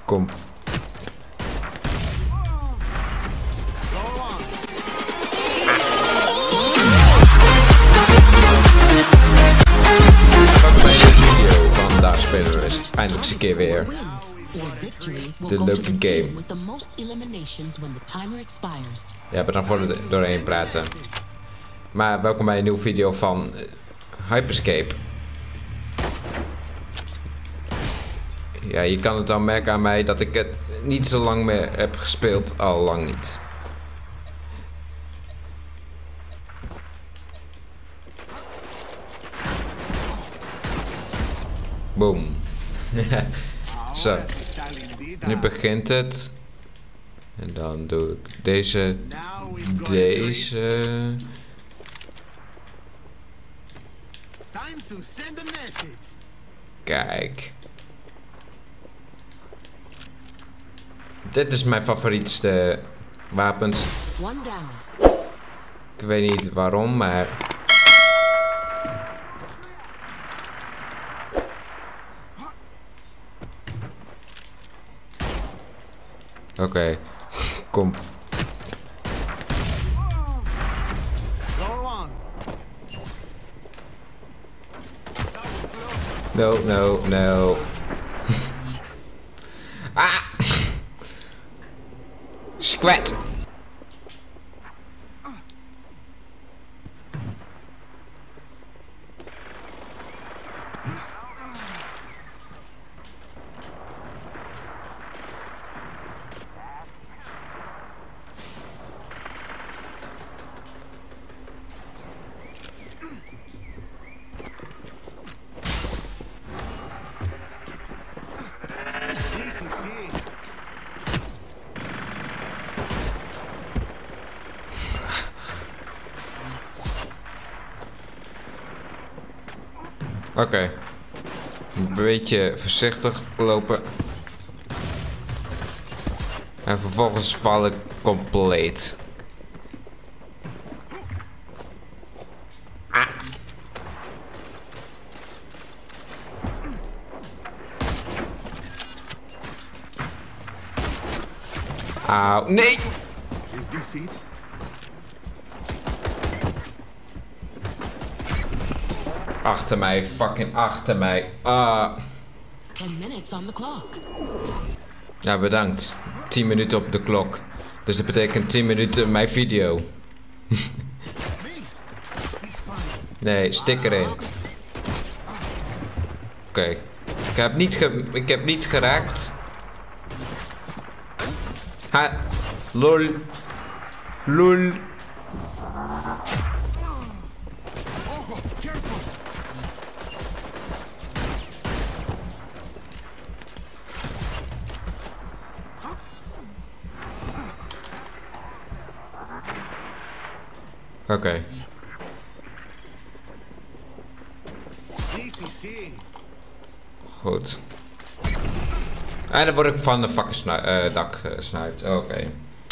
Kom. Vandaag spelen we eindelijk eens een keer weer de leuke game. Ja, we gaan voor doorheen praten. Maar welkom bij een nieuwe video van Hyperscape. Ja, je kan het dan merken aan mij dat ik het niet zo lang meer heb gespeeld. Al lang niet. Boom. Zo. Nu begint het. En dan doe ik deze. Kijk. Dit is mijn favorietste wapens. Ik weet niet waarom, maar... Oké, kom. No, no, no. Ah! Squat! Oké. Een beetje voorzichtig lopen. En vervolgens val ik compleet. Ah. Auw, nee! Achter mij, fucking achter mij. 10 minutes on the clock. Ja, bedankt. 10 minuten op de klok. Dus dat betekent 10 minuten mijn video. Nee, stik erin. Oké. Ik heb niet geraakt. Ha. Lol. Lol. Oké. Goed. En dan word ik van de fucking dak gesnuit. Oké.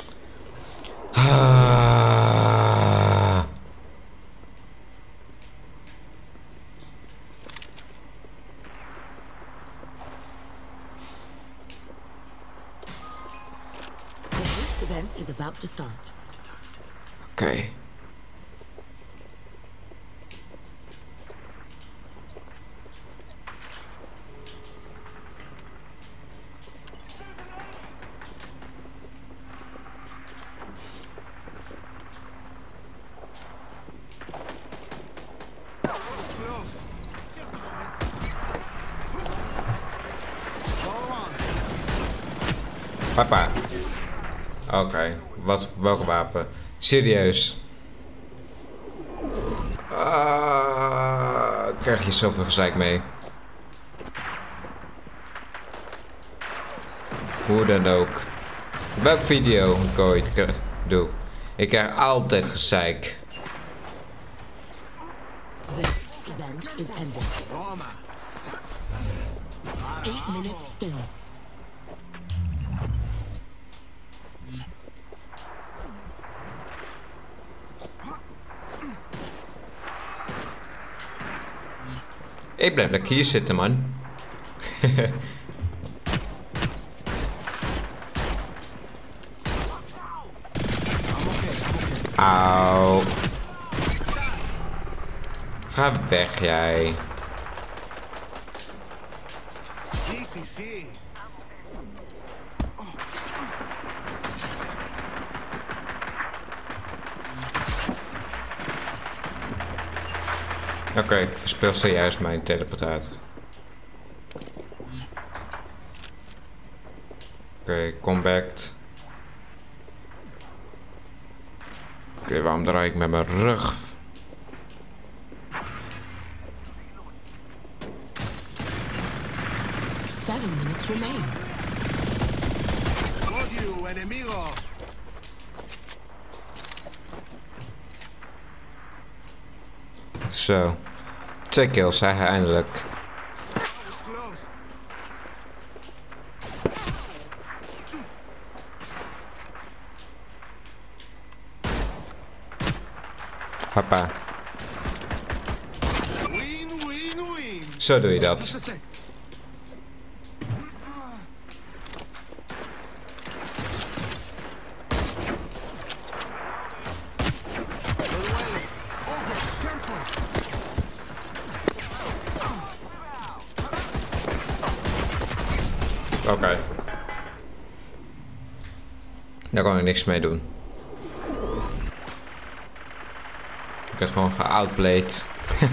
The event is about to start. Oké. Papa. Oké, welk wapen? Serieus. Krijg je zoveel gezeik mee. Hoe dan ook. Welk video ik ooit doe. Ik krijg altijd gezeik. This event is ending. 8 minutes still. Ik blijf lekker hier zitten, man. Auw. Ga weg, jij. Oké, ik verspil zojuist mijn teleportator. Oké, compact. Oké, waarom draai ik met mijn rug? Zo. 2 kills, zei hij eindelijk. Hoppa. Zo doe je dat. Oké. Daar kan ik niks mee doen. Ik werd gewoon geoutplayed.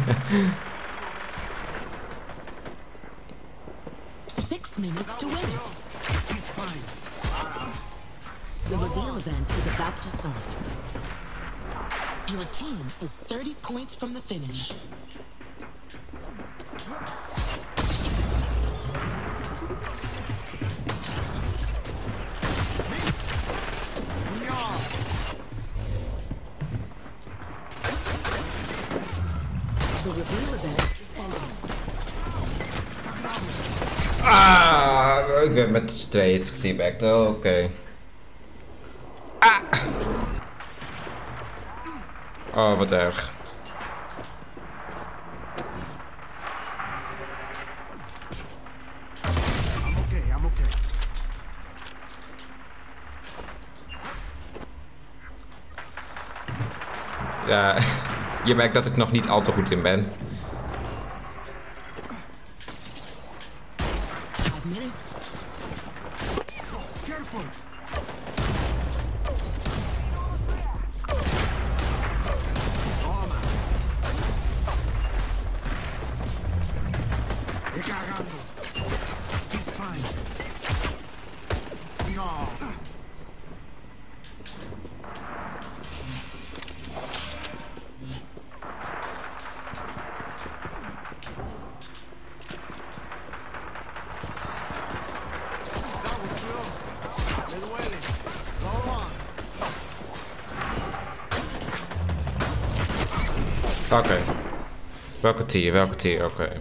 6 minutes to win it. The reveal event is about to start. Your team is 30 points from the finish. The reveal event is ending. Ah, ik ben met z'n tweeën geteambacked. Oh, oké. Ah! Oh, wat erg. I'm okay. Ja, je merkt dat ik nog niet al te goed in ben. 5 minutes. Careful. Cagando. He's fine. No. That was close. Me duele. Go on. Oké. Welke tier, oké.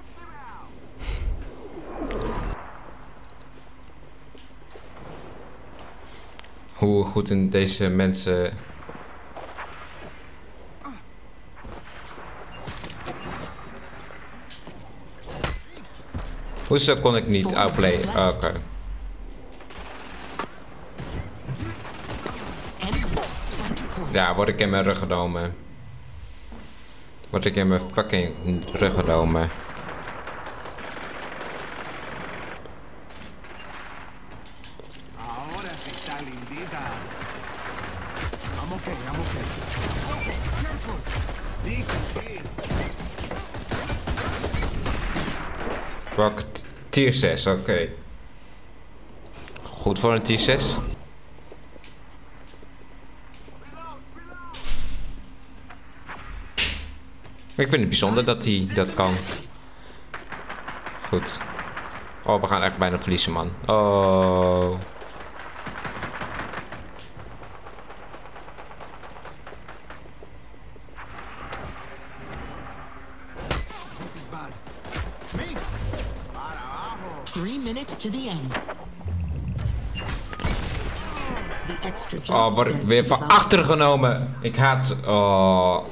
Hoe goed in deze mensen... Hoezo kon ik niet outplayen? Oké. And 20 points. Ja, word ik in mijn rug genomen. Word ik in mijn fucking rug genomen. Ahora sí está lindita. I'm okay. Careful. This is it. Welke tier 6, oké. Goed voor een tier 6. Ik vind het bijzonder dat hij dat kan. Goed. Oh, we gaan echt bijna verliezen, man. Oh. This is bad. Mix. Para abajo. 3 minutes to the end. The extra jump Oh, word ik event weer is van about to achter genomen. Ik haat... Oh.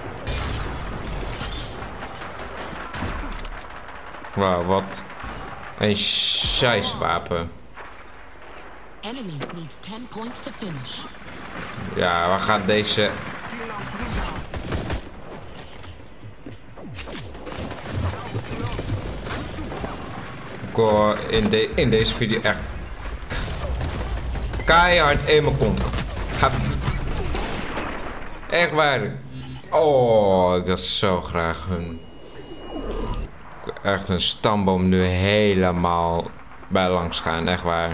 Wauw, wat Een scheisswapen. Enemy needs 10 points to finish. Ja, waar gaat deze... Still on three now. Ik hoor in deze video echt... keihard in mijn kont. Echt waar. Oh, ik had zo graag echt een stamboom nu helemaal bij langs gaan. Echt waar.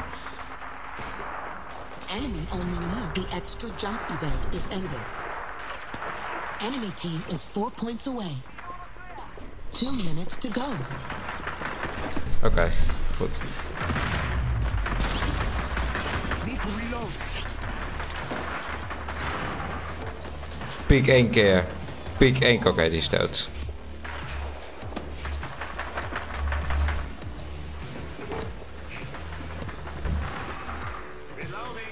Enemy only knew the extra jump event is ending. Enemy team is 4 points away. 2 minutes to go. Oké, goed. Need to reload. Piek 1 keer. Piek 1 keer. Oké, die is dood. Reloading.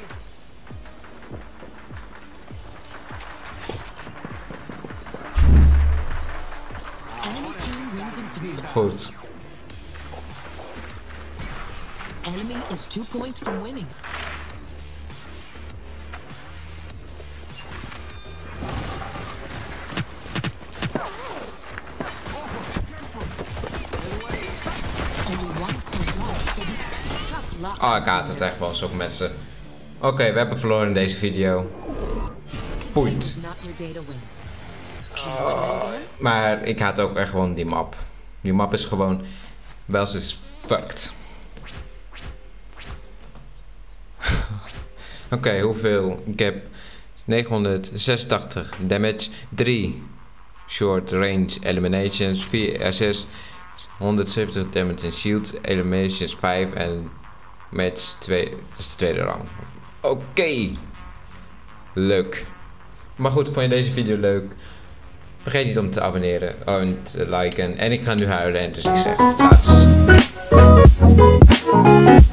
Enemy team wins in 3. Goed. Enemy is 2 points from winning. Only 1 point left. Tough luck. Oh, ik haat het echt wel zo met ze. Oké, we hebben verloren in deze video. Poeit. It's not your day to win. Can you try again? Maar ik haat ook echt gewoon die map. Die map is gewoon... wel eens fucked. Oké, hoeveel? Ik heb 986 damage, 3 short range eliminations, 4 assists, 170 damage en shield, eliminations 5 en match 2, dus de tweede rang. Oké. Leuk. Maar goed, vond je deze video leuk? Vergeet niet om te abonneren en te liken. En ik ga nu huilen en dus ik zeg later.